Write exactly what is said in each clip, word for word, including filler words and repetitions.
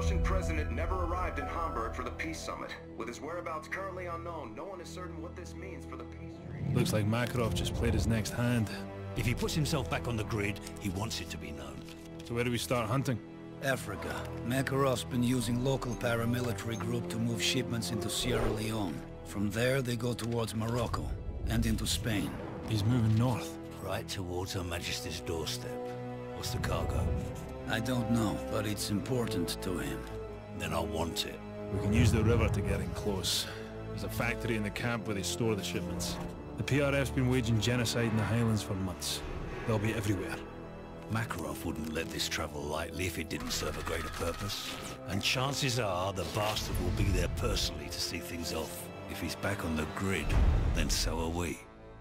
Russian president never arrived in Hamburg for the peace summit. With his whereabouts currently unknown, no one is certain what this means for the peace treaty. Looks like Makarov just played his next hand. If he puts himself back on the grid, he wants it to be known. So where do we start hunting? Africa. Makarov's been using local paramilitary group to move shipments into Sierra Leone. From there, they go towards Morocco and into Spain. He's moving north. Right towards Her Majesty's doorstep. What's the cargo? I don't know, but it's important to him. Then I want it. We can use the river to get in close. There's a factory in the camp where they store the shipments. The P R F's been waging genocide in the Highlands for months. They'll be everywhere. Makarov wouldn't let this travel lightly if it didn't serve a greater purpose. And chances are the bastard will be there personally to see things off. If he's back on the grid, then so are we.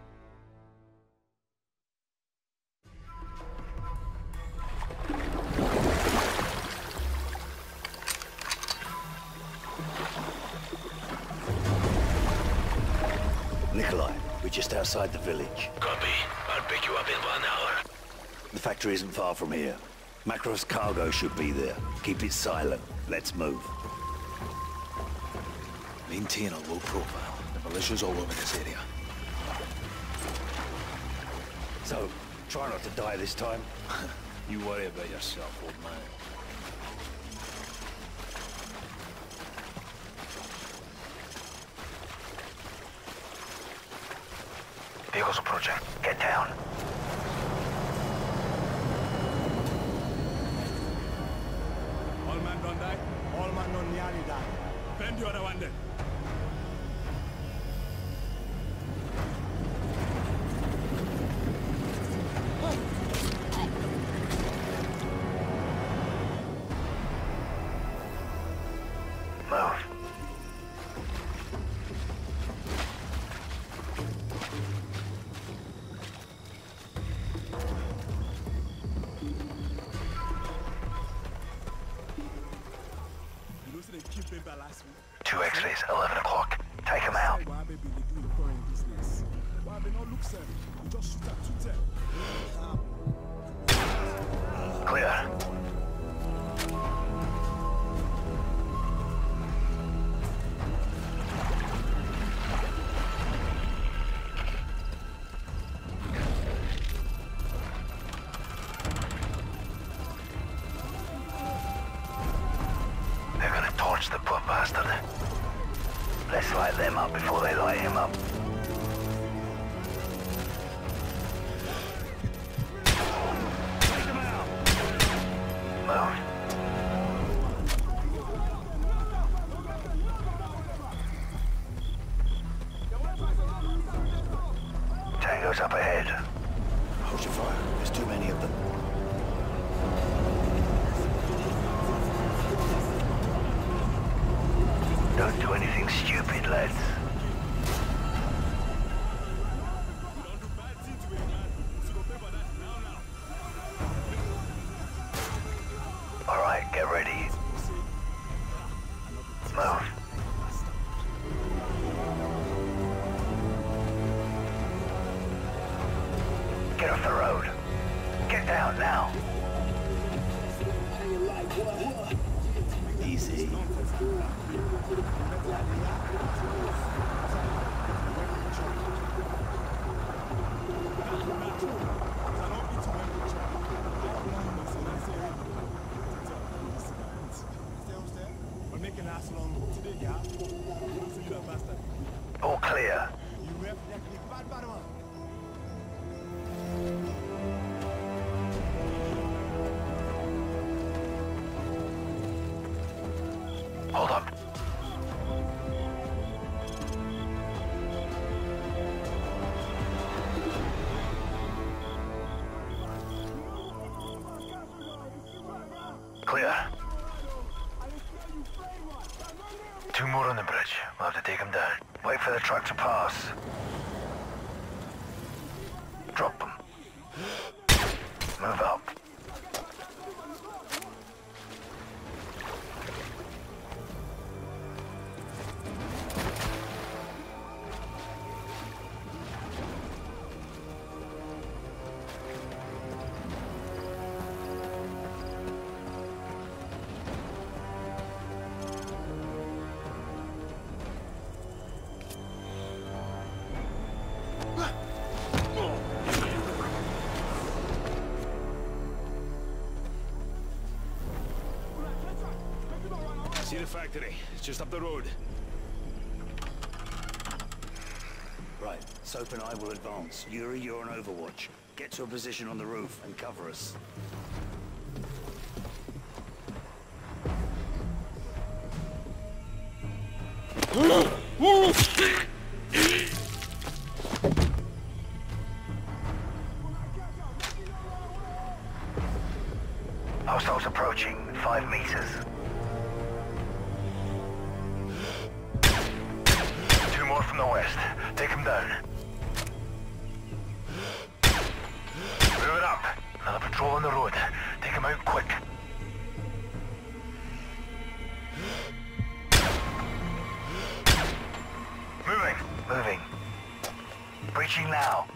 Nikolai, we're just outside the village. Copy. I'll pick you up in one hour. The factory isn't far from here. Makarov's cargo should be there. Keep it silent. Let's move. Maintain a low profile. The militia's all over this area. So, try not to die this time. You worry about yourself, old man. Vehicles approaching. Get down. All man don't die. All man don't nearly die. Bend the other one then. Move. Two X-rays, eleven o'clock. Take him out. Clear. They're gonna torch the poor bastard. Let's light them up before they light him up. Take them out. Move. Tango's up ahead. Hold your fire. There's too many of them. Don't do anything stupid, lads. All right, get ready. Move. Get off the road. Get down now. Easy. All clear. Hold up. Clear. Two more on the bridge. We'll have to take them down. Wait for the truck to pass. Drop them. Move up. See the factory. It's just up the road. Right, Soap and I will advance. Yuri, you're on Overwatch. Get to a position on the roof and cover us. Hostiles approaching, five meters. Two more from the west. Take them down. Move it up. Another patrol on the road. Take them out quick. Moving. Moving. Breaching now.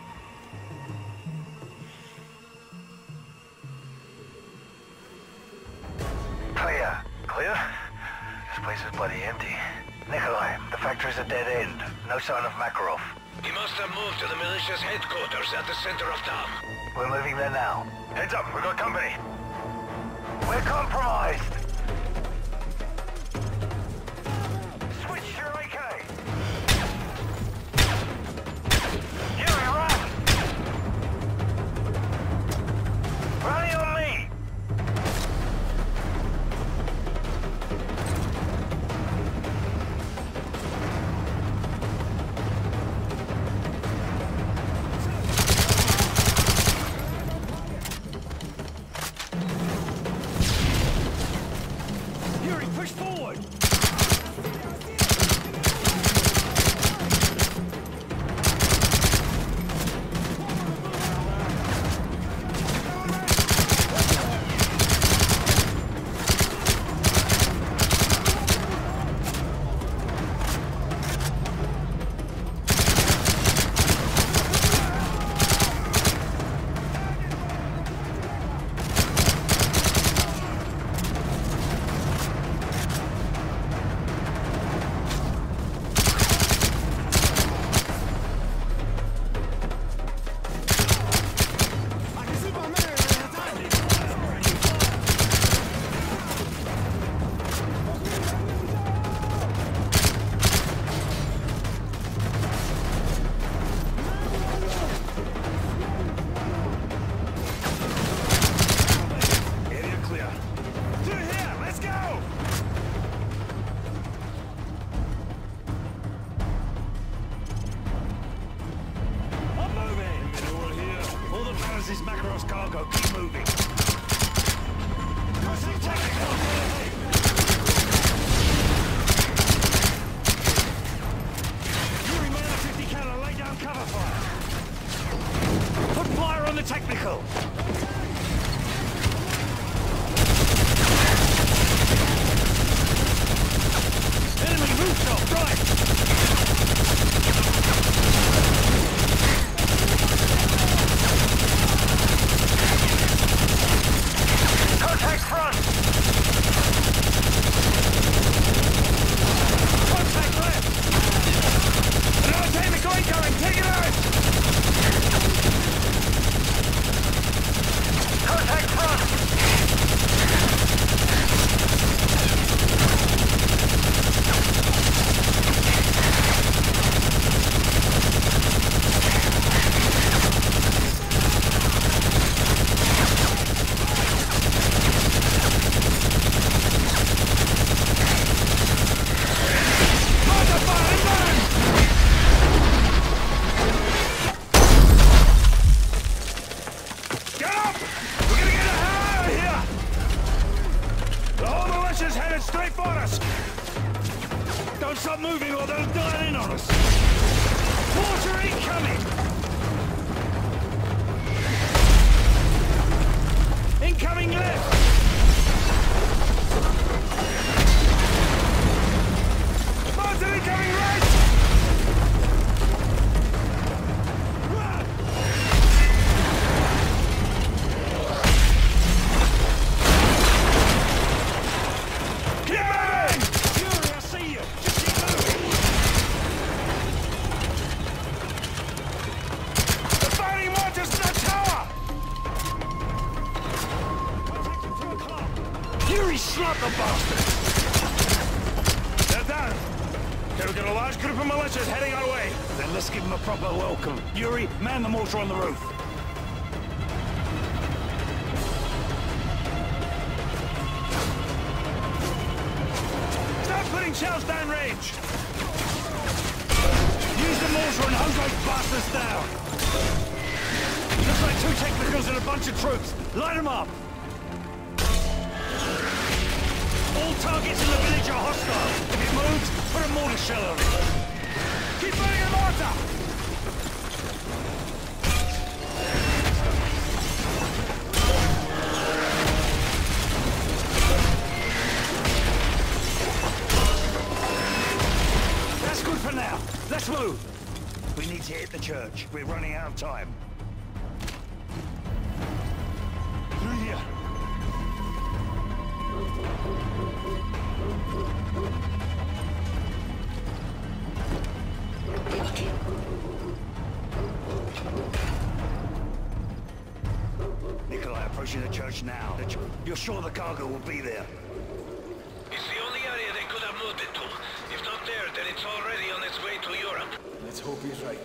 Clear. Clear? This place is bloody empty. Nikolai, the factory's a dead end. No sign of Makarov. He must have moved to the militia's headquarters at the center of town. We're moving there now. Heads up, we've got company. We're compromised! Switch your A K! Yuri, run! Rally on me! This is Makarov's cargo. Keep moving. Yuri, man, a fifty caliber. Lay down cover fire. Put fire on the technical. Enemy rooftop, right. Contact front! Contact left! Another technical incoming! Take it out! Contact front! Straight for us! Don't stop moving or they'll dial in on us! Water incoming! Incoming left! Water incoming right! Slap the bastard! got a large group of militias heading our way. Then let's give them a proper welcome. Yuri, man the mortar on the roof. Start putting shells downrange. Use the mortar and hose those bastards down. Looks like two technicals and a bunch of troops. Light them up. All targets in the village are hostile. If it moves, put a mortar shell on it. Keep burning the mortar! That's good for now. Let's move. We need to hit the church. We're running out of time. Through here. Nikolai, approaching the church now. You're sure the cargo will be there? It's the only area they could have moved it to. If not there, then it's already on its way to Europe. Let's hope he's right.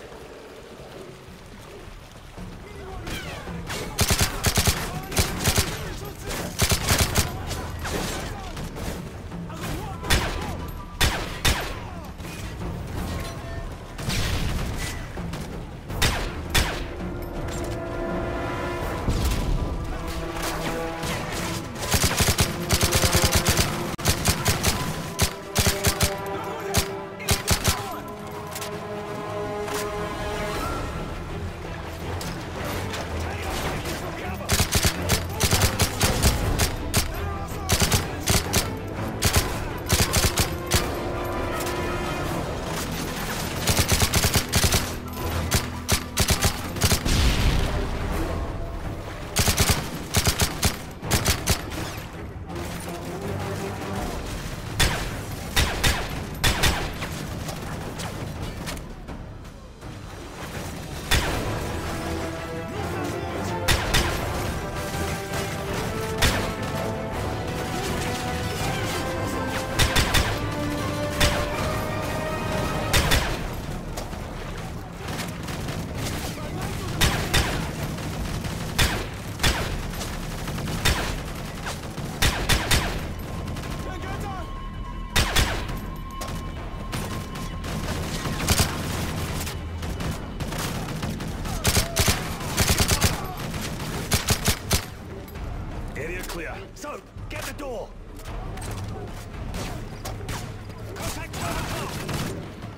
Clear. So, get the door. Contact target.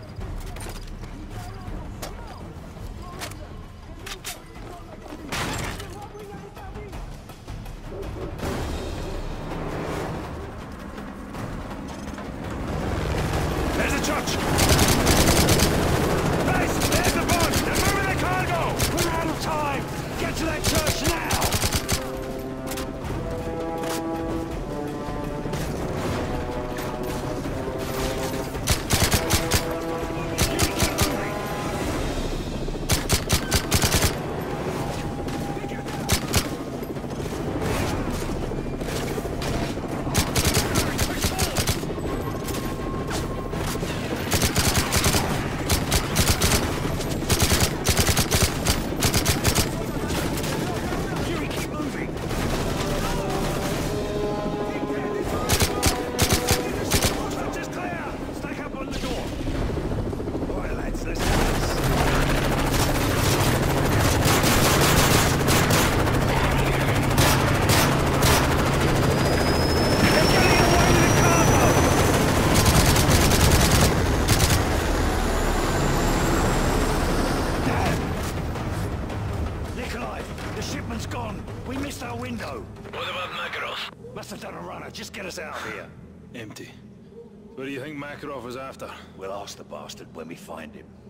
There's a church! Nice! There's the boat! They're moving the cargo! We're out of time! Get to that church now! What about Makarov? Must have done a runner. Just get us out of here. Empty. What do you think Makarov was after? We'll ask the bastard when we find him.